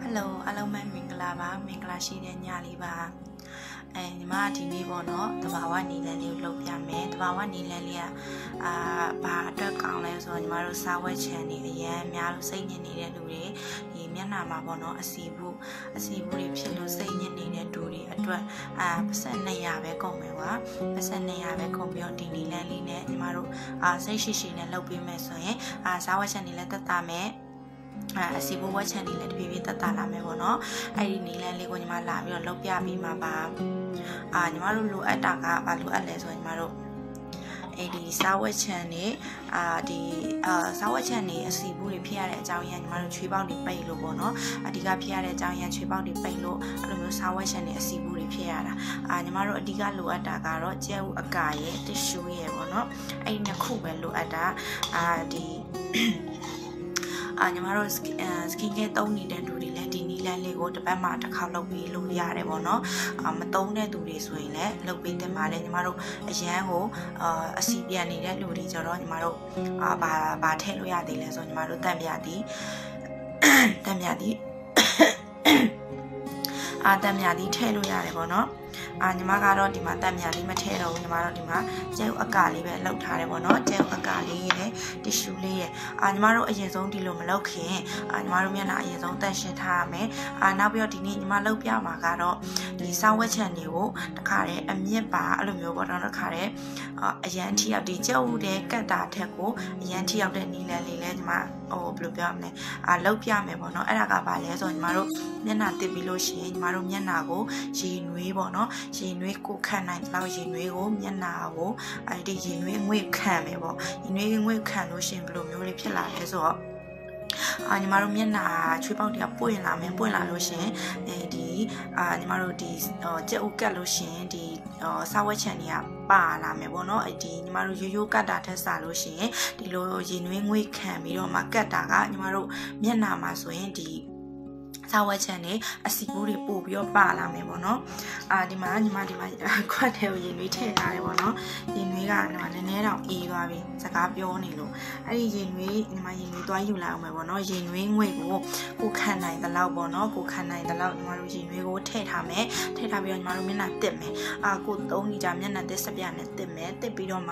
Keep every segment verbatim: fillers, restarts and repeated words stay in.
Hello အားလုံးပဲမင်္ဂလာပါမင်္ဂလာရှိတဲ့ညလေးပါအဲညီမဒီနေ့ပေါ့နော်တဘာဝနီလန်းလေးကိုလုပ်ပြမယ်တဘာဝနီလန်းလေးကအာဘာအတွက်ကောင်းလဲဆိုတော့ညီမတို့စားဝက်ချန်နေအရန်များလို့စိတ်ညစ်နေတဲ့လူတွေဒီမျက်နှာမှာပေါ့နော်အစီဘူးအစီဘူးတွေဖြစ်လို့စိတ်ညစ်နေတဲ့လူတွေအတွက်အာပတ်စံနှစ်ရာပဲကုန်မယ်ကွာပတ်စံနှစ်ရာပဲကုန်ပြီးတော့ဒီနီလန်းလေးနဲ့ညီမတို့အာစိတ်ရှိရှိနဲ့လုပ်ပေးမယ်ဆိုရင်အာစားဝက်ချန်နေလည်းတက်တာမယ်အစီဘူးဝက်ချန်နေလည်းတပြေးပြေးတက်တာလာမယ်ပေါ့နော်အဲ့ဒီနီလန်းလေးကိုညီမလာပြီးတော့လုပ်ပြပေးမှာပါအာညီမတို့လိုအပ်တာကဘာလိုအပ်လဲဆိုရင်ညီမတို့အဲ့ဒီစားဝက်ချန်နေအာဒီအာစားဝက်ချန်နေအစီဘူးတွေဖြစ်ရတဲ့အကြောင်းရင်းညီမတို့ချွေးပေါက်တွေပိတ်လို့ပေါ့နော်အဓိကဖြစ်ရတဲ့အကြောင်းရင်းချွေးပေါက်တွေပိတ်လို့အဲ့လိုမျိုးစားဝက်ချန်နေအစီဘူးတွေဖြစ်ရတာအာညီမတို့အဓိကလိုအပ်တာကတော့ကြက်ဥအကာရဲ့တစ်ရှူးရဲ့ပေါ့နော်အဲ့ဒီနှစ်ခုပဲလိုအပ်တာအာဒီအာညီမတို့စကင်ကဲသုံးနေတဲ့လူတွေလည်းဒီနီလန်းလေးကိုတစ်ပတ်မှတစ်ခါလုပ်ပြီးလို့ရတယ်ပေါ့နော်အာမသုံးတဲ့သူတွေဆိုရင်လည်းလုပ်ပေးတင်ပါတယ်ညီမတို့အရန်ကိုအာအစီပြန်နေတဲ့လူတွေကြတော့ညီမတို့အာဘာဘာထည့်လို့ရသေးလဲဆိုညီမတို့တန့်ပြသည်တန့်ပြသည်အာတန့်ပြသည်ထည့်လို့ရတယ်ပေါ့နော်အာညီမကတော့ဒီမှာတက်မြလေးမထည့်တော့ဘူးညီမတို့ဒီမှာကျဲဥအကာလေးပဲလှုပ်ထားတယ်ပေါ့နော်ကျဲဥအကာလေးရဲ့တီရှူးလေးရဲ့အာညီမတို့အရင်ဆုံးဒီလိုမလုပ်ခင်အာညီမတို့မျက်နှာအရင်ဆုံးတန့်ရှင်းထားရမယ်အာနောက်ပြီးတော့ဒီနေ့ညီမလှုပ်ပြမှာကတော့ဒီစားဝက်ချန်တွေကိုတခါတည်းအမြင့်ပါအဲ့လိုမျိုးပေါ့နော်တခါတည်းအာအရန်ထိရောက်ဒီကျဲဥတဲ့ကတ်တာထက်ကိုအရန်ထိရောက်တဲ့နီလန်လေးလဲညီမဟိုဘယ်လိုပြောရမလဲအာလှုပ်ပြမယ်ပေါ့နော်အဲ့ဒါကဘာလဲဆိုတော့ညီမတို့မျက်နှာတစ်ပြီးလို့ရှိရင်ညီမတို့မျက်နှာကိုရေနွေးပေါ့နော်ရေနွေးကိုခံနိုင်တော့ရေနွေးကိုမျက်နှာကိုအဲဒီရေနွေးငွေ့ခံမယ်ပေါ့ရေနွေးငွေ့ခံလို့ရှိရင်ဘယ်လိုမျိုးလေးဖြစ်လာလဲဆိုတော့အာညီမတို့မျက်နှာချွေးပေါက်တွေကပွင့်လာမယ်ပွင့်လာလို့ရှင်အဲဒီအာညီမတို့ဒီကြက်ဥကတ်လို့ရှင်ဒီစားဝက်ချန်တွေကပါလာမယ်ပေါ့နော်ဒီညီမတို့ရိုးရိုးကတ်တာထက်စားလို့ရှင်ဒီလိုရေနွေးငွေ့ခံပြီးတော့မှကတ်တာကညီမတို့မျက်နှာမှာဆိုရင်ဒီစားဝက်ချန်နေအစီဘူးတွေပို့ပြီးတော့ပါလာမယ်ပေါ့နော်အာဒီမှာညီမဒီမှာခွက်ထဲကိုရေနွေးထည့်ထားတယ်ပေါ့နော်ရေနွေးကညီမနည်းနည်းတော့အေးသွားပြီစကားပြောနေလို့အဲ့ဒီရေနွေးညီမရေနွေးသွားယူလာအောင်မယ်ပေါ့နော်ရေနွေးငွေကိုကိုခံနိုင်တဲ့လောက်ပေါ့နော်ကိုခံနိုင်တဲ့လောက်ညီမတို့ရေနွေးကိုထည့်ထားမယ်ထည့်ထားပြီးတော့ညီမတို့မျက်နှာတစ်မယ်အာကိုသုံးနေကြမျက်နှာတစ်စပြနဲ့တစ်မယ်တစ်ပြီးတော့မှ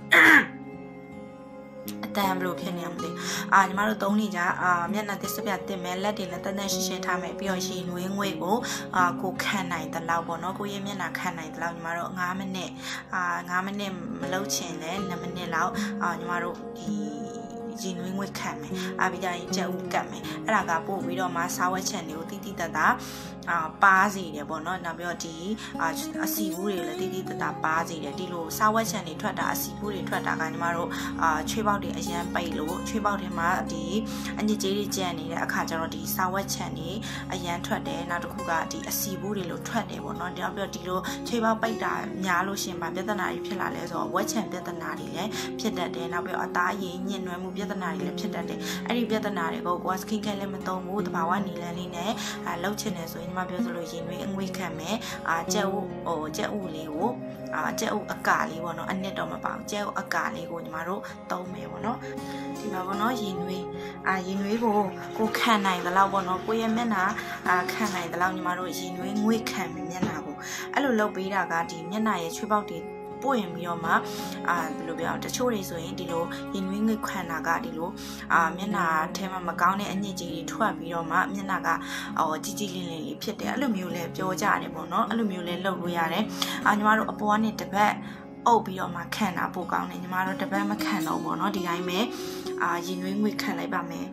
အတန်ဘလို့ဖြစ်နေမှာမသိအာညီမတို့သုံးနေကြအာမျက်နှာတစ်စပြတင်မယ်လက်တွေလည်းတန်းတန်းရှင်းရှင်းထားမယ်ပြီးတော့ရေနွေးငွေကိုအာကိုခံနိုင်တဲ့လောက်ပေါ့နော်ကိုရဲ့မျက်နှာခံနိုင်တဲ့လောက်ညီမတို့၅မိနစ်အာ၅မိနစ်မလုပ်ချင်လဲ၂မိနစ်လောက်အာညီမတို့ဒီရေနွေးငွေခံမယ်အာပြီးကြရင်ကြက်ဥကတ်မယ်အဲ့ဒါကပို့ပြီးတော့မှစားဝက်ချန်တွေကိုတိတိတတ်တာအာပါစီတယ်ပေါ့နော်နောက်ပြီးတော့ဒီအာအစီဘူးတွေလည်းတိတိတတ်တာပါစီတယ်ဒီလိုစားဝက်ချန်တွေထွက်တာအစီဘူးတွေထွက်တာကညီမတို့အာချွေးပေါက်တွေအရန်ပိတ်လို့ချွေးပေါက်တွေမှာဒီအညစ်အကြေးတွေကျန်နေတဲ့အခါကျတော့ဒီစားဝက်ချန်တွေအရန်ထွက်တယ်နောက်တစ်ခုကဒီအစီဘူးတွေလို့ထွက်တယ်ပေါ့နော်နောက်ပြီးတော့ဒီလိုချွေးပေါက်ပိတ်တာများလို့ရှင်ပါပြဿနာတွေဖြစ်လာလဲဆိုတော့ဝက်ချန်ပြဿနာတွေလည်းဖြစ်တတ်တယ်နောက်ပြီးတော့အသားရည်ညှဉ်းနှွမ်းမှုပြဿနာတွေလည်းဖြစ်တတ်တယ်အဲ့ဒီပြဿနာတွေကိုကိုယ် skin care လည်းမသုံးဘူးတဘာဝနီလန်းလေးနဲ့အာလှုပ်ချင်တယ်ဆိုရင်ညီမပြောသလိုရင်နွေးအငွေ့ခံမယ်အာကြက်ဥဟိုကြက်ဥလေးကိုအာကြက်ဥအကာလေးပေါ့နော်အနှစ်တော့မပါဘူးကြက်ဥအကာလေးကိုညီမတို့သုံးမယ်ပေါ့နော်ဒီမှာပေါ့နော်ရင်နွေးအာရင်နွေးကိုကိုခံနိုင်သလောက်ပေါ့နော်ကိုရဲ့မျက်နှာအာခံနိုင်သလောက်ညီမတို့ရင်နွေးငွေ့ခံမယ်မျက်နှာကိုအဲ့လိုလုပ်ပေးတာကဒီမျက်နှာရဲ့ချွေးပေါက်တွေပို့ရင်ပြီးတော့မှအာဘယ်လိုပြောတချို့တွေဆိုရင်ဒီလိုရင်နွေးငွေ့ခံတာကဒီလိုအာမျက်နှာထဲမှာမကောင်းတဲ့အညစ်အကြေးတွေထွက်ပြီးတော့မှမျက်နှာကအော်ကြီးကြီးလင်းလင်းလေးဖြစ်တယ်အဲ့လိုမျိုးလဲပြောကြတယ်ပေါ့နော်အဲ့လိုမျိုးလဲလုပ်လို့ရတယ်အာညီမတို့အပေါ်ကနေတစ်ပတ်အုပ်ပြီးတော့မှခံတာပိုကောင်းတယ်ညီမတို့တစ်ပတ်မခံတော့ဘူးเนาะဒီတိုင်းပဲအာရင်နွေးငွေ့ခံလိုက်ပါမယ်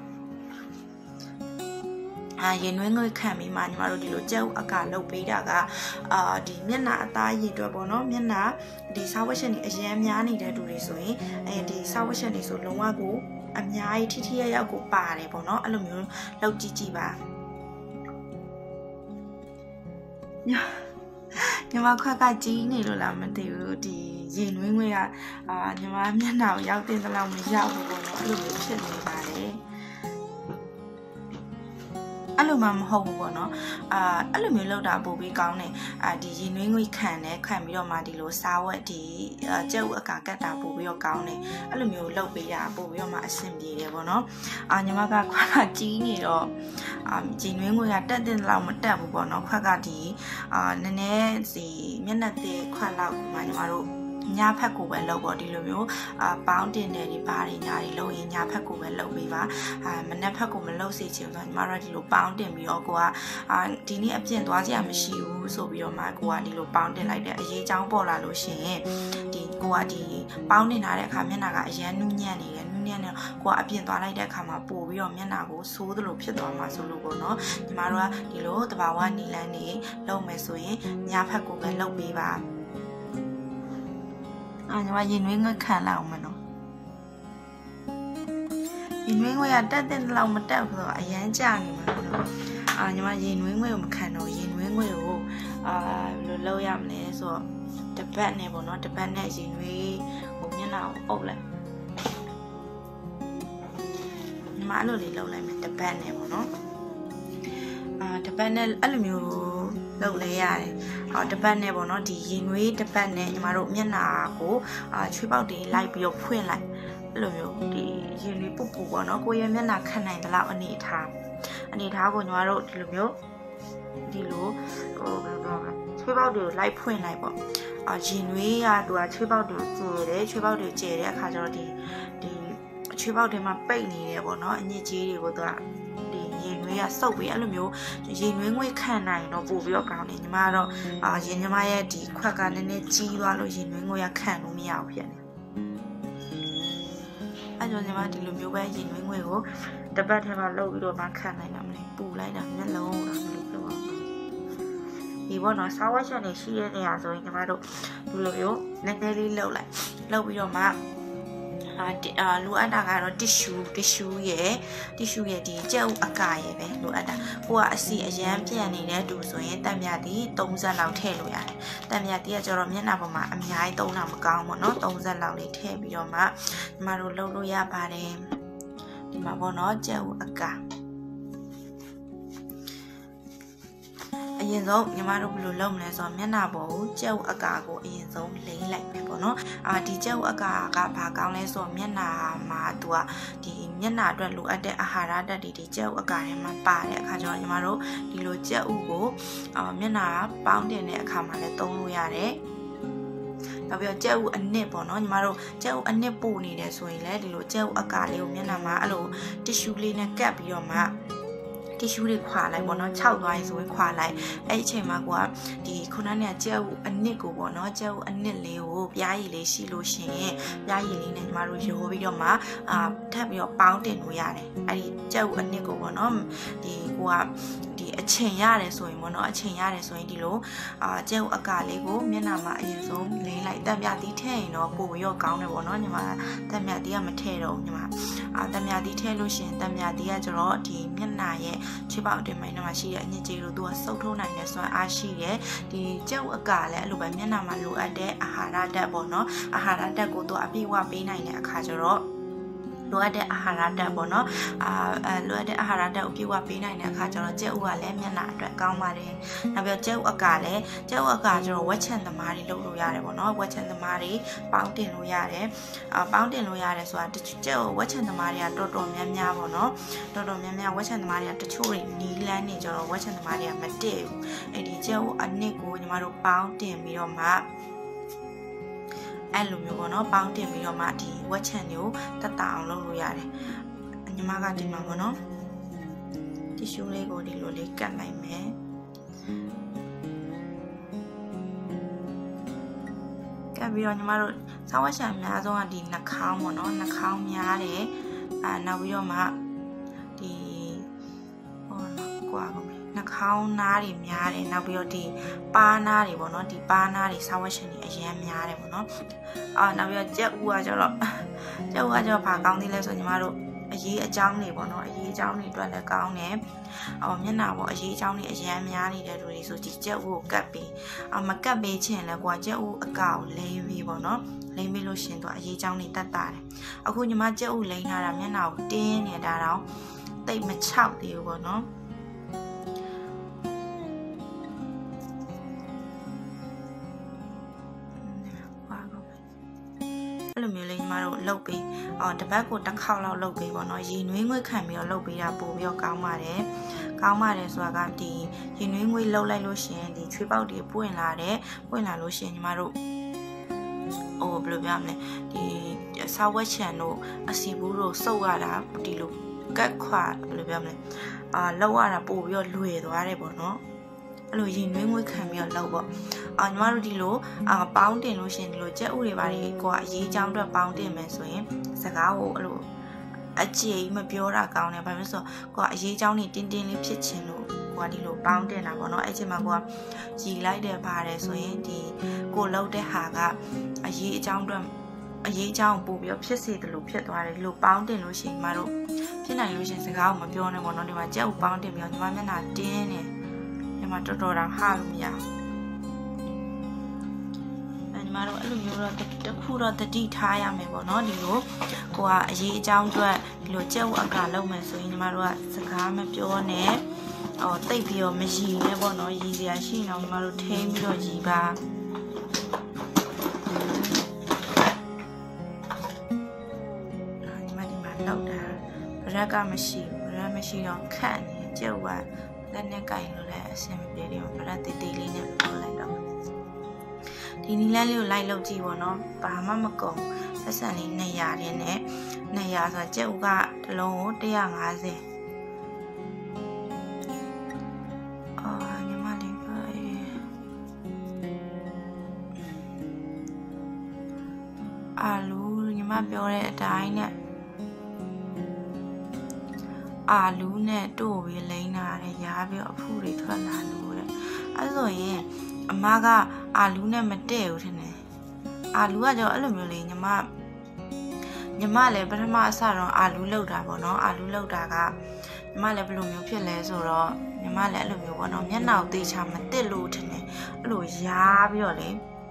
အာရင်နွေးငွေ့ခံပြီးမှညီမတို့ဒီလိုကြက်ဥအကာလုပ်ပေးတာကအာဒီမျက်နှာအသားရည်အတွက်ပေါ့နော်မျက်နှာဒီစားဝက်ရှင်တွေအရန်များနေတဲ့လူတွေဆိုရင်အဲဒီစားဝက်ရှင်တွေဆိုလုံးဝကိုအများကြီးထိထိရရောက်ကိုပါတယ်ပေါ့နော်အဲ့လိုမျိုးလုပ်ကြည့်ကြည့်ပါညီမခွက်ကကြီးနေလို့လားမသိဘူးဒီရင်နွေးငွေ့ကအာညီမမျက်နှာကိုရောက်တဲ့လောက်မရောက်ဘူးပေါ့နော်အဲ့လိုမျိုးဖြစ်နေပါတယ်အဲ့လိုမှမဟုတ်ဘူးပေါ့နော်အာအဲ့လိုမျိုးလောက်တာပို့ပြီးကောင်းတယ်အာဒီရင်နှွေးငွေခံတယ်ခံပြီးတော့မှဒီလိုစားဝက်ဒီကြက်ဥအကာကတ်တာပို့ပြီးတော့ကောင်းတယ်အဲ့လိုမျိုးလောက်ပေးတာပို့ပြီးတော့မှအဆင်ပြေတယ်ပေါ့နော်အာညီမကခွက်ကကြီးနေတော့အာရင်နှွေးငွေကတက်တဲ့လောက်မတက်ဘူးပေါ့နော်ခွက်ကဒီအာနည်းနည်းစီမျက်နှာသေးခွက်လောက်မှညီမတို့ညာဖက်ကိုပဲလုပ်ပေါ့ဒီလိုမျိုးအာပေါင်းတင်တယ်ဒီဘာတွေညာတွေလုပ်ရင်ညာဖက်ကိုပဲလုပ်ပေးပါအာမနက်ဖက်ကိုမလုပ်စေချင်ဘူးဆိုညီမတို့ဒီလိုပေါင်းတင်ပြီးတော့ကိုကအာဒီနေ့အပြင့်သွားစရာမရှိဘူးဆိုပြီးတော့မှကိုကဒီလိုပေါင်းတင်လိုက်တဲ့အရေးချောင်းပေါ်လာလို့ရှိရင်ဒီကိုကဒီပေါင်းတင်ထားတဲ့အခါမျက်နှာကအရန်နုညံ့နေတယ်နုညံ့နေကိုကအပြင့်သွားလိုက်တဲ့အခါမှာပို့ပြီးတော့မျက်နှာကိုဆိုးသလိုဖြစ်သွားမှာဆိုလို့ပေါ့နော်ညီမတို့ကဒီလိုတဘာဝနီလန်းနေလုပ်မယ်ဆိုရင်ညာဖက်ကိုပဲလုပ်ပေးပါအာညီမရင်နှွေးငွေခံလိုက်အောင်မနော်ရင်နှွေးငွေကတက်တဲ့လောက်မတက်ဘူးဆိုတော့အရန်ကြနေမှာနော်အာညီမရင်နှွေးငွေကိုမခံတော့ရင်နှွေးငွေကိုအာဘယ်လိုလုပ်ရမလဲဆိုတော့တပတ်နဲ့ပေါ့နော်တပတ်နဲ့ရင်နှွေးဟိုမျက်နှာကိုအုပ်လိုက်ညီမအဲ့လိုလေးလုပ်လိုက်မယ်တပတ်နဲ့ပေါ့နော်အာတပတ်နဲ့အဲ့လိုမျိုးလုပ်လဲရတယ်အော်တပတ်နဲ့ပေါ့နော်ဒီရင်နွေးတပတ်နဲ့ညီမတို့မျက်နှာကိုအာချွေးပေါက်တွေလိုက်ပြီးတော့ဖွင့်လိုက်အဲ့လိုမျိုးဒီရင်နွေးပူပူပေါ့နော်ကိုရဲ့မျက်နှာခံနိုင်တဲ့လောက်အနေထားအနေထားကိုညီမတို့ဒီလိုမျိုးဒီလိုဟိုဘယ်လိုပြောမလဲချွေးပေါက်တွေကိုလိုက်ဖွင့်လိုက်ပေါ့အာရင်နွေးကသူကချွေးပေါက်တွေကျဲတယ်ချွေးပေါက်တွေကျဲတဲ့အခါကျတော့ဒီဒီချွေးပေါက်တွေမှာပိတ်နေတယ်ပေါ့နော်အညစ်အကြေးတွေကိုသူကရင်နွေးကစုပ်ပြီးအဲ့လိုမျိုးရင်နွေးငွေခံနိုင်တော့ပို့ပြီးတော့ကောင်းတယ်ညီမကတော့အာရင်ညီမရဲ့ဒီခွက်ကနည်းနည်းကြီးသွားလို့ရင်နွေးငွေကခံလို့မရဘူးဖြစ်နေအဲ့တော့ညီမဒီလိုမျိုးပဲရင်နွေးငွေကိုတပတ်ထဲမှာလုပ်ပြီးတော့မှခံနိုင်တာမလဲပူလိုက်တာမျက်လုံးတော့မလို့ပြောအောင်ဒီဘောနော်စားဝတ်ချက်နေရှိတဲ့နေရာဆိုရင်ညီမတို့ဒီလိုမျိုးနည်းနည်းလေးလှုပ်လိုက်လှုပ်ပြီးတော့မှအာလိုအပ်တာကတော့ tissue tissue ရယ် tissue ရယ်ဒီကြက်ဥအကာရယ်ပဲလိုအပ်တာကိုကအစီအရန်ပြန့်နေတဲ့တူဆိုရင်တံမြတီသုံးဆယ်လောက်ထည့်လို့ရတယ်တံမြတီကကျတော့မျက်နှာပေါ်မှာအများကြီးသုံးတာမကောင်းဘူးเนาะသုံးဆယ်လောက်လေးထည့်ပြီးတော့မှဒီမှာတို့လုပ်လို့ရပါတယ်ဒီမှာပေါ့เนาะကြက်ဥအကာအရင်ဆုံးညီမတို့ဘယ်လိုလုပ်မလဲဆိုတော့မျက်နှာပေါ်ကိုကြက်ဥအကာကိုအရင်ဆုံးလိမ့်လိုက်မယ်ပေါ့နော်အာဒီကြက်ဥအကာကဘာကောင်းလဲဆိုတော့မျက်နှာမှာသူကဒီမျက်နှာအတွက်လိုအပ်တဲ့အာဟာရဓာတ်တွေဒီကြက်ဥအကာထဲမှာပါတဲ့အခါကျတော့ညီမတို့ဒီလိုကြက်ဥကိုအာမျက်နှာပေါင်းတင်တဲ့အခါမှာလည်းသုံးလို့ရတယ်နောက်ပြီးတော့ကြက်ဥအနစ်ပေါ့နော်ညီမတို့ကြက်ဥအနစ်ပို့နေတယ်ဆိုရင်လည်းဒီလိုကြက်ဥအကာလေးကိုမျက်နှာမှာအဲ့လိုတစ်ရှူးလေးနဲ့ကပ်ပြီးတော့မှတီရှူးတွေခွာလိုက်ပေါ့နော်ခြောက်သွားရင်ဆိုရင်ခွာလိုက်အဲ့ဒီအချိန်မှာကိုကဒီခုနကကြက်ဥအနစ်ကိုပေါ့နော်ကြက်ဥအနစ်လေးကိုပြားရည်လေးရှိလို့ရှိရင်ပြားရည်လေးနဲ့ညီမတို့ရိုးပြီးတော့မှအာထပ်ပြီးတော့ပေါင်းတင်လို့ရတယ်အဲ့ဒီကြက်ဥအနစ်ကိုပေါ့နော်ဒီကိုကဒီအချိန်ရတယ်ဆိုရင်ပေါ့နော်အချိန်ရတယ်ဆိုရင်ဒီလိုအာကြက်ဥအကာလေးကိုမျက်နှာမှာအရင်ဆုံးလိမ့်လိုက်တက်မြတီးထည့်ရင်တော့ပိုရောကောင်းတယ်ပေါ့နော်ညီမတက်မြတီးကမထည့်တော့ညီမအာတက်မြတီးထည့်လို့ရှိရင်တက်မြတီးကကျတော့ဒီမျက်နှာရဲ့ချွေးပေါက်တင်မိုင်းထဲမှာရှိတဲ့အညစ်အကြေးတို့သူကစုပ်ထုတ်နိုင်တဲ့စွမ်းအားရှိတယ်ဒီကြက်ဥအကာလည်းအဲ့လိုပဲမျက်နှာမှာလိုအပ်တဲ့အာဟာရဓာတ်ပေါ့နော်အာဟာရဓာတ်ကိုသူအပြည့်အဝပေးနိုင်တဲ့အခါကျတော့လိုအပ်တဲ့အာဟာရဓာတ်ပေါ့နော်အာအဲလိုအပ်တဲ့အာဟာရဓာတ်ကိုပြေဝပေးနိုင်တဲ့အခါကျတော့ကြက်ဥကလည်းမျက်နှာအတွက်ကောင်းပါတယ်နောက်ပြီးကြက်ဥအကာလည်းကြက်ဥအကာကျတော့ဝက်ချန်သမားတွေလုပ်လို့ရတယ်ပေါ့နော်ဝက်ချန်သမားတွေပေါင်းတင်လို့ရတယ်အာပေါင်းတင်လို့ရတယ်ဆိုတာကြက်ဥဝက်ချန်သမားတွေကတော်တော်များများပေါ့နော်တော်တော်များများဝက်ချန်သမားတွေကတချို့တွေနီးလန်းနေကြတော့ဝက်ချန်သမားတွေကမတည့်ဘူးအဲ့ဒီကြက်ဥအနစ်ကိုညီမတို့ပေါင်းတင်ပြီးတော့မှအဲ့လိုမျိုးပေါ့နော်ပေါင်းတင်ပြီးတော့မှဒီဝက်ချန်တွေကိုတက်တာအောင်လုပ်လို့ရတယ်ညီမကဒီမှာပေါ့နော်တီရှူးလေးကိုဒီလိုလေးကတ်လိုက်မယ်ကတ်ပြီးတော့ညီမတို့ဆောင်းဝက်ချန်အများဆုံးကဒီနှာခေါင်းပေါ့နော်နှာခေါင်းများတယ်အာနောက်ပြီးတော့မှဒီဟောနော်ကွာကုန်ပြီနှာခေါင်းနားတွေများတယ်နောက်ပြီးတော့ဒီပါးနားတွေပေါ့နော်ဒီပါးနားတွေဆောင်းဝက်ချန်တွေအရင်များတယ်ပေါ့နော်အာနောက်ပြီးတော့ကြက်ဥကကျတော့ကြက်ဥကကျတော့ဘာကောင်းသေးလဲဆိုညီမတို့အရေးအကြောင်းတွေပေါ့နော်အရေးအကြောင်းတွေအတွက်လည်းကောင်းတယ်အော်မျက်နှာပေါ့အရေးအကြောင်းတွေအရန်များနေတဲ့လူတွေဆိုဒီကြက်ဥကိုကတ်ပြီးအမကတ်ပေးချင်လဲကွာကြက်ဥအကောက်လိမ့်ပြီးပေါ့နော်လိမ့်ပြီးလို့ရှင်တော့အရေးအကြောင်းတွေတက်တာတယ်အခုညီမကြက်ဥလိမ့်ထားတာမျက်နှာကိုတင်းနေတာတော့တိတ်မချောက်သေးဘူးပေါ့နော်အဲ့လိုမျိုးလေးညီမတို့လုပ်ပြီးအော်တပတ်ကိုတစ်ခေါက်လောက်လုပ်ပြီးပေါ့နော်ရေနွေးငွေ့ခံပြီးတော့လုပ်ပြီးတာပို့ပြီးတော့ကောင်းပါတယ်ကောင်းပါတယ်ဆိုတာကဒီရေနွေးငွေ့လှုပ်လိုက်လို့ရှိရင်ဒီချွေးပေါက်တွေပွင့်လာတယ်ပွင့်လာလို့ရှိရင်ညီမတို့ဟိုဘယ်လိုပြောမလဲဒီဆောက်ဝက်ချန်တို့အစီဘူးတို့စုပ်ရတာဒီလိုကတ်ခွာဘယ်လိုပြောမလဲအာလောက်ရတာပို့ပြီးတော့လွယ်သွားတယ်ပေါ့နော်အဲ့လိုရင်နွေးငွေ့ခံပြီးတော့လောက်ပေါ့အာညီမတို့ဒီလိုအာပေါင်းတင်လို့ရှင်ဒီလိုကြက်ဥတွေပါလေကိုကအရေးချောင်းအတွက်ပေါင်းတင်မယ်ဆိုရင်စကားကိုအဲ့လိုအကြိမ်မပြောတာကောင်းတယ်ဘာဖြစ်လို့ဆိုကိုကအရေးချောင်းနေတင်းတင်းလေးဖြစ်ချင်လို့ကိုကဒီလိုပေါင်းတင်တာပေါ့နော်အဲ့ချိန်မှာကိုကရီလိုက်တယ်ပါတယ်ဆိုရင်ဒီကိုလောက်တဲ့ဟာကအရေးအချောင်းအတွက်အရေးအကြောင်းပို့ပြီးတော့ဖြစ်စေတယ်လို့ဖြစ်သွားတယ်လို့ပေါင်းတင်လို့ရှိရင်ညီမတို့ဖြစ်နိုင်လို့ရှိရင်စကားကိုမပြောနဲ့ပေါ့နော်ဒီမှာကြက်ဥပေါင်းတင်ပြီးတော့ညီမမျက်နှာတင်းနေညီမတော်တော်တောင်ဟာလို့မရဘူးအဲညီမတို့အဲ့လိုမျိုးတော့တခုတော့တတိထားရမယ်ပေါ့နော်ဒီလိုကိုကအရေးအကြောင်းအတွက်ဒီလိုကြက်ဥအကလုံးမယ်ဆိုရင်ညီမတို့ကစကားမပြောနဲ့ဟောတိတ်ပြီးတော့မရည်နဲ့ပေါ့နော်ရည်စရာရှိနေအောင်ညီမတို့ထိန်းပြီးတော့ရည်ပါလောက်တာရက်ကမရှိဘူးရက်မရှိတော့ခန့်နေကြက်ဝါလက်နဲ့ကင်လို့လည်းအဆင်မပြေတယ်ဗရက်တေးသေးလေးနဲ့ပြောလိုက်တော့ဒီနီလန်းလေးကိုလိုက်လုပ်ကြည့်ပေါ့နော်ဘာမှမကုန်ဆက်ဆံလေးနှစ်ရာရင်းနဲ့နှစ်ရာဆိုကြက်ဥကတစ်လုံးကိုတစ်ရာငါးဆယ်အာညီမလေးပါအာလူညီမပြောတဲ့အတိုင်းနဲ့အာလူးနဲ့တို့ပြီးလိမ့်လာတယ်ရားပြီးအဖူတွေထွက်လာလို့တဲ့အဲဆိုရင်အမကအာလူးနဲ့မတည့်ဘူးထင်တယ်အာလူးကကြောအဲ့လိုမျိုးလေးညီမညီမလည်းပထမအစတော့အာလူးလောက်တာပေါ့နော်အာလူးလောက်တာကညီမလည်းဘယ်လိုမျိုးဖြစ်လဲဆိုတော့ညီမလည်းအဲ့လိုမျိုးပေါ့နော်မျက်နှာကိုတေချာမတက်လို့ထင်တယ်အဲ့လိုရားပြီးတော့လေ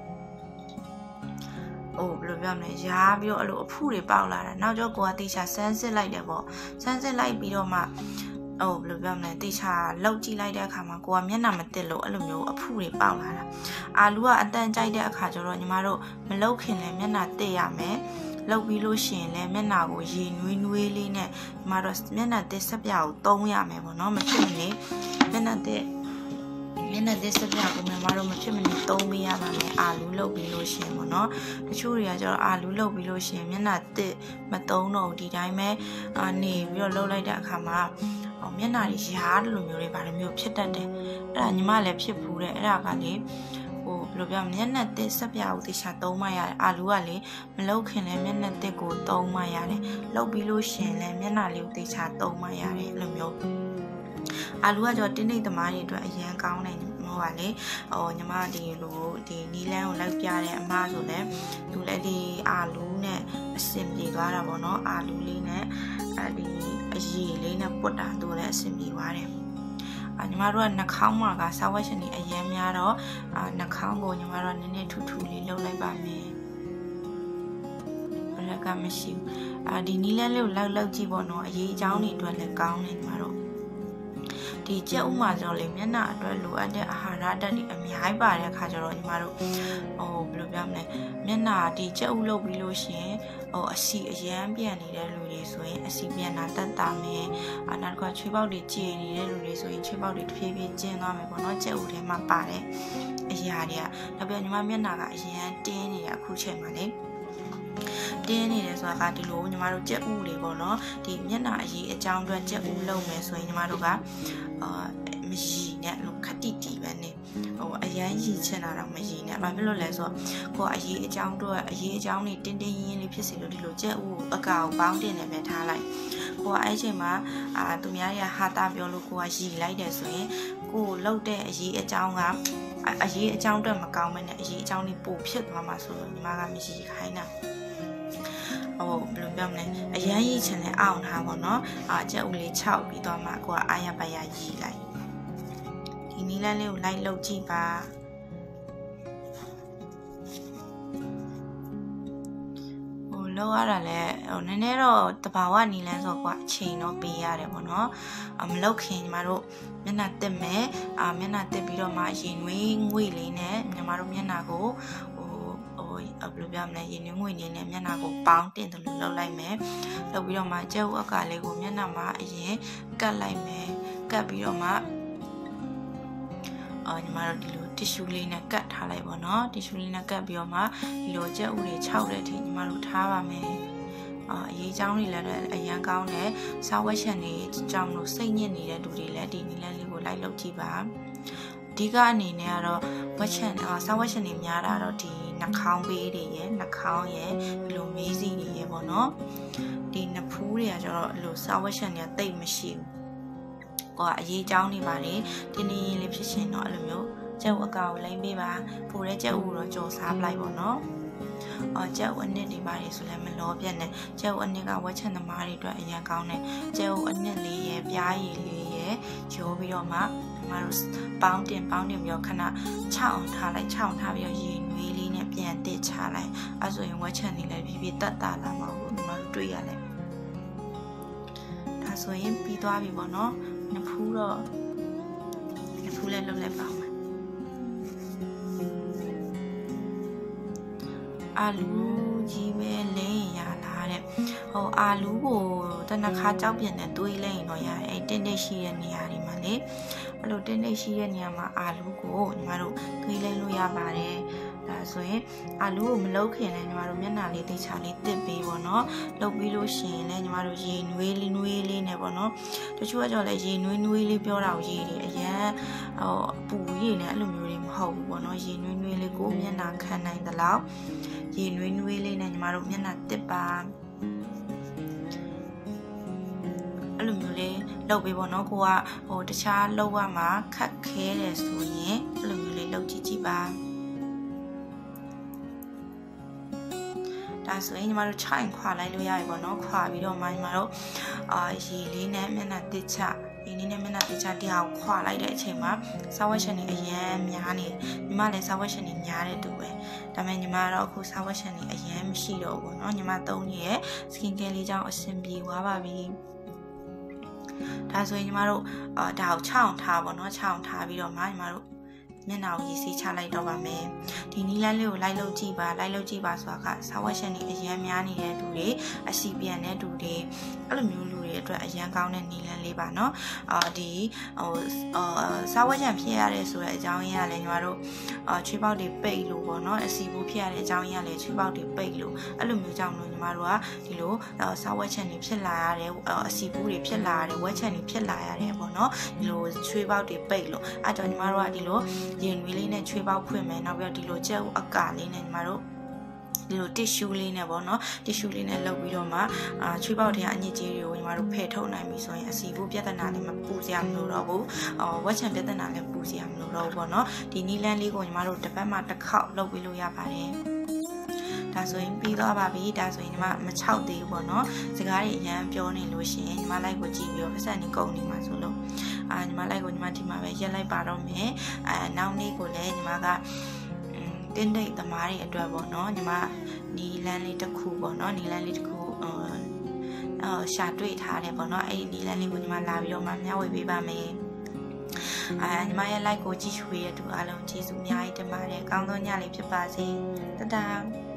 ဟိုဘယ်လိုပြောမလဲရားပြီးတော့အဲ့လိုအဖူတွေပေါက်လာတာနောက်ကျောကိုကတေချာဆန်းစစ်လိုက်တယ်ပေါ့ဆန်းစစ်လိုက်ပြီးတော့မှဟိုဘယ်လိုပြောမလဲတေချာလောက်ကြည့်လိုက်တဲ့အခါမှာကိုကမျက်နှာမတက်လို့အဲ့လိုမျိုးအဖူတွေပေါက်လာတာအာလူကအတန်ကြိုက်တဲ့အခါကျတော့ညီမတို့မလောက်ခင်လည်းမျက်နှာတက်ရမယ်လောက်ပြီးလို့ရှိရင်လည်းမျက်နှာကိုရေနွေးနွေးလေးနဲ့ညီမတို့မျက်နှာတက်ဆက်ပြာကိုသုံးရမယ်ပေါ့နော်မဖြစ်နေမျက်နှာတက်မျက်နှာတက်ဆက်ပြာကိုညီမတို့မဖြစ်မနေသုံးပေးရပါမယ်အာလူလောက်ပြီးလို့ရှိရင်ပေါ့နော်တချို့တွေကကျတော့အာလူလောက်ပြီးလို့ရှိရင်မျက်နှာတက်မသုံးတော့ဒီတိုင်းပဲအာနေပြီးတော့လှုပ်လိုက်တဲ့အခါမှာမျက်နှာတွေရားတယ်လို့မျိုးတွေဗါလို့မျိုးဖြစ်တတ်တယ်အဲ့ဒါညီမလည်းဖြစ်ဘူးတဲ့အဲ့ဒါကလေဟိုဘယ်လိုပြောမျက်နှာတက်ဆက်ပြာကိုတေချာသုံးမှရတယ်အာလူကလေမလှုပ်ခင်လည်းမျက်နှာတက်ကိုသုံးမှရတယ်လှုပ်ပြီးလို့ရှိရင်လည်းမျက်နှာလေးကိုတေချာသုံးမှရတယ်အဲ့လိုမျိုးအာလူကကြောတင်းတိတ်သမားတွေအတွက်အရန်ကောင်းတယ်ဟိုကလေဟိုညီမဒီလိုဒီနီလန်းကိုလိုက်ပြတဲ့အမဆိုလည်းသူလည်းဒီအာလူနဲ့အဆင်ပြေသွားတာပေါ့နော်အာလူလေးနဲ့အဲဒီအရည်လေးနဲ့ပုတ်တာသူလည်းအဆင်ပြေသွားတယ်အာညီမတို့ကနှာခေါင်းမှာကစာဝတ်ရှင်တွေအရန်များတော့အာနှာခေါင်းကိုညီမတို့ကနည်းနည်းထူထူလေးလုပ်လိုက်ပါမယ်ဘယ်ကမရှိဘူးအာဒီနီလန်းလေးကိုလောက်လောက်ကြည့်ပေါ့နော်အရေးအကြောင်းတွေအတွက်လည်းကောင်းတယ်ညီမတို့ဒီကြက်ဥမှာကျတော့လေမျက်နှာအတွက်လိုအပ်တဲ့အာဟာရဓာတ်တွေအများကြီးပါတဲ့အခါကျတော့ညီမတို့ဟိုဘယ်လိုပြောမလဲမျက်နှာဒီကြက်ဥလုပ်ပြီးလို့ရှိရင်ဟိုအစီအရန်ပြန်နေတဲ့လူတွေဆိုရင်အစီပြန်တာတက်တာမယ်အာနောက်ကချွေးပေါက်တွေကြေနေတဲ့လူတွေဆိုရင်ချွေးပေါက်တွေတစ်ဖြည်းဖြည်းကျဉ်သွားမယ်ပေါ့နော်ကြက်ဥထဲမှာပါတဲ့အရာတွေကနောက်ပြီးညီမမျက်နှာကအရန်တင်းနေရအခုချိန်မှာလေတင်းနေတယ်ဆိုတာကဒီလိုညီမတို့ကြက်ဥတွေပေါ့နော်ဒီမျက်နှာအရေးအကြောင်းအတွက်ကြက်ဥလုပ်မယ်ဆိုရင်ညီမတို့ကအာမရည်နဲ့လို့ခတိတီပဲနေဟိုအရန်ရည်ချင်တာတော့မရည်နဲ့ဘာဖြစ်လို့လဲဆိုတော့ကိုကအရေးအကြောင်းအတွက်အရေးအကြောင်းတွေတင်းတင်းရင်းရင်းလေးဖြစ်စီလို့ဒီလိုကြက်ဥအကာကိုပေါင်းတင်နေပဲထားလိုက်ကိုကအဲ့ချိန်မှာအာသူများတွေကဟာတာပြောလို့ကိုကရည်လိုက်တယ်ဆိုရင်ကိုလှုပ်တဲ့အရေးအကြောင်းကအရေးအကြောင်းအတွက်မကောင်းမနဲ့အရေးအကြောင်းတွေပိုဖြစ်သွားမှာဆိုလို့ညီမကမရည်ခိုင်းတာဟိုဘယ်လိုပြောမလဲအရန်ရည်ချင်လဲအောင်ထားပါတော့အာကြက်ဥလေးခြောက်ပြီးတော့မှကိုကအာရပါရရည်လိုက်ဒီနီလန်းလေးကိုလိုက်လုပ်ကြည့်ပါဟိုလောက်ရတာလဲဟိုနည်းနည်းတော့တဘာဝနီလန်းဆိုကွာအချိန်တော့ပေးရတယ်ပေါ့နော်အမလောက်ခင်ညီမတို့မျက်နှာတက်မယ်အာမျက်နှာတက်ပြီးတော့မှရင်နွေးငွေလေးနဲ့ညီမတို့မျက်နှာကိုဟိုဟိုဘယ်လိုပြောမလဲရေနွေးငွေနေနဲ့မျက်နှာကိုပေါင်းတင်တယ်လို့လုပ်လိုက်မယ်လုပ်ပြီးတော့မှကြက်ဥအကာလေးကိုမျက်နှာမှာအရင်ကတ်လိုက်မယ်ကတ်ပြီးတော့မှအော်ညီမတို့ဒီလိုတီရှူးလေးနဲ့ကတ်ထားလိုက်ပါတော့တီရှူးလေးနဲ့ကတ်ပြီးတော့မှဒီလိုကြက်ဥတွေခြောက်တဲ့အထိညီမတို့ထားပါမယ်အာအရေးကြောင်းတွေလည်းအရန်ကောင်းတယ်စားဝက်ချက်တွေကြောင်းလို့စိတ်ညစ်နေတဲ့လူတွေလည်းဒီနီလန်းလေးကိုလိုက်လုပ်ကြည့်ပါအဓိကအနေနဲ့ကတော့ဝက်ချက်အာစားဝက်ချက်တွေများတာတော့ဒီနှာခေါင်းပေးတွေရယ်နှာခေါင်းရယ်ဒီလိုမေးစီတွေရယ်ပေါ့နော်ဒီနဖူးတွေကကျတော့အဲ့လိုစားဝက်ချက်တွေကတိတ်မရှိဘူးကိုကအရေးကြောင်းနေပါတယ်တင်းတင်းလေးဖြစ်ရှင်တော့အဲ့လိုမျိုးကြက်ဥအကာကိုလိမ့်ပေးပါပိုတဲ့ကြက်ဥတော့ကြော်စားပလိုက်ပေါ့နော်အော်ကျဲဝအနစ်ဒီပါလေဆိုလည်းမလောပြတ်နဲ့ကျဲဝအနစ်ကဝက်ချန်သမားတွေအတွက်အရန်ကောင်းတယ်ကျဲဝအနစ်လေးရယ်ပြားရည်လေးရယ်ရိုးပြီးတော့မှဒီမှာတို့ပေါင်းတင်ပေါင်းတင်ပြီးတော့ခဏခြောက်အောင်ထားလိုက်ခြောက်အောင်ထားပြီးတော့ရေနွေးလေးနဲ့ပြန်တစ်ချလိုက်အဲဆိုရင်ဝက်ချန်လေးလည်းဖြည်းဖြည်းတက်တာလာမှာပေါ့ဒီမှာတို့တွေ့ရလဲဒါဆိုရင်ပြီးသွားပြီပေါ့နော်နဖူးတော့နဖူးလည်းလုပ်လိုက်ပါဦးအာလူကြီးပဲလဲရလာတဲ့ဟိုအာလူကိုတနခါကြောက်ပြင်းနဲ့တွေးလိုက်ရင်တော့ရတယ်အဲ့တင်းတိတ်ရှိတဲ့နေရာတွေမှာလေအဲ့လိုတင်းတိတ်ရှိတဲ့နေရာမှာအာလူကိုညီမတို့တွေးလိုက်လို့ရပါတယ်ဒါဆိုရင်အာလူကိုမလုပ်ခင်လည်းညီမတို့မျက်နှာလေးတိတ်ချလေးတစ်ပေးပေါ့နော်လုပ်ပြီးလို့ရှိရင်လည်းညီမတို့ရေနွေးလေးနွေးလေးနဲ့ပေါ့နော်တချို့ကကြောင့်လည်းရေနွေးနွေးလေးပြောတာကိုရေတွေအရန်ဟိုပူရေနဲ့အဲ့လိုမျိုးတွေမဟုတ်ဘူးပေါ့နော်ရေနွေးနွေးလေးကိုမျက်နှာခံနိုင်သလောက်ရေနွေးနွေးလေးနဲ့ညီမတို့မျက်နှာတစ်ပါအဲ့လိုမျိုးလေးလုပ်ပေးပေါ့နော်ကိုကဟိုတခြားလုပ်ရမှာခက်ခဲတယ်ဆိုရင်အဲ့လိုမျိုးလေးလုပ်ကြည့်ကြည့်ပါဒါဆိုရင်ညီမတို့ချိုင်ခွာလိုက်လို့ရပြီပေါ့နော်ခွာပြီးတော့မှညီမတို့အာရေလေးနဲ့မျက်နှာတစ်ချဒီနေ့နဲ့မျက်နှာတစ်ချတရားကိုခွာလိုက်တဲ့အချိန်မှာစားဝက်ရှင်တွေအရန်များနေညီမလည်းစားဝက်ရှင်တွေများတဲ့တူပဲဒါပေမဲ့ညီမတော့အခုစားဝက်ရှင်တွေအရန်မရှိတော့ဘူးเนาะညီမသုံးရဲ့ skin care လေးကြောင့်အဆင်ပြေသွားပါပြီဒါဆိုရင်ညီမတို့အာဒါကိုခြောက်ထားပါเนาะခြောက်ထားပြီးတော့မှညီမတို့မျက်နှာကိုရေးစီးချလိုက်တော့ပါမယ်ဒီနီလန်းလေးကိုလိုက်လုပ်ကြည့်ပါလိုက်လုပ်ကြည့်ပါဆိုတာကစားဝက်ရှင်တွေအရန်များနေတဲ့လူတွေအစီပြန်တဲ့လူတွေအဲ့လိုမျိုးလူတွေအတွက်အရန်ကောင်းတဲ့နီလန်းလေးပါเนาะအာဒီဟိုအာစားဝက်ရှင်ဖြစ်ရတဲ့ဆိုတဲ့အကြောင်းရင်းကလည်းညီမတို့အာချွေးပေါက်တွေပိတ်လို့ပေါ့เนาะအစီဘူးဖြစ်ရတဲ့အကြောင်းရင်းကလည်းချွေးပေါက်တွေပိတ်လို့အဲ့လိုမျိုးကြောင့်လို့ညီမတို့ကဒီလိုစားဝက်ရှင်တွေဖြစ်လာရတဲ့အစီဘူးတွေဖြစ်လာရတဲ့ဝက်ချန်တွေဖြစ်လာရတယ်ပေါ့เนาะဒီလိုချွေးပေါက်တွေပိတ်လို့အဲ့တော့ညီမတို့ကဒီလိုရေနွေးလေးနဲ့ချွေးပေါက်ဖွင့်မယ်နောက်ပြီးတော့ဒီလိုကြက်ဥအကာလေးနဲ့ညီမတို့ဒီလိုတစ်ရှူးလေးနဲ့ပေါ့နော်တစ်ရှူးလေးနဲ့လုပ်ပြီးတော့မှအာချွေးပေါက်တွေကအညစ်အကြေးတွေကိုညီမတို့ဖယ်ထုတ်နိုင်ပြီဆိုရင်အစီဘူးပြဿနာလည်းမပူစရာမလိုတော့ဘူးအော်ဝက်ချန်ပြဿနာလည်းပူစရာမလိုတော့ဘူးပေါ့နော်ဒီနီလန်းလေးကိုညီမတို့တစ်ပတ်မှတစ်ခေါက်လုပ်ပြီးလို့ရပါတယ်ဒါဆိုရင်ပြီးသွားပါပြီဒါဆိုရင်ညီမမချောက်သေးဘူးပေါ့နော်စကားတွေအရန်ပြောနေလို့ရှိရင်ညီမလိုက်ကိုကြည့်ပြီးတော့ပတ်စံနေကုန်နေမှာဆိုလို့အာညီမလိုက်ကိုညီမဒီမှာပဲရက်လိုက်ပါတော့မယ်အဲနောက်နေ့ကိုလည်းညီမကတင်းတိတ်သမားတွေအတွက်ပေါ့နော်ညီမနီလန်းလေးတစ်ခုပေါ့နော်နီလန်းလေးတစ်ခုအာရှာတွေ့ထားတယ်ပေါ့နော်အဲ့ဒီနီလန်းလေးကိုညီမလာပြီးတော့မှမျှဝေပေးပါမယ်အာညီမရဲ့ like ကိုကြည့်ရှုရတဲ့သူအားလုံးကျေးဇူးအများကြီးတင်ပါတယ်အကောင်းဆုံးညလေးဖြစ်ပါစေတဒါ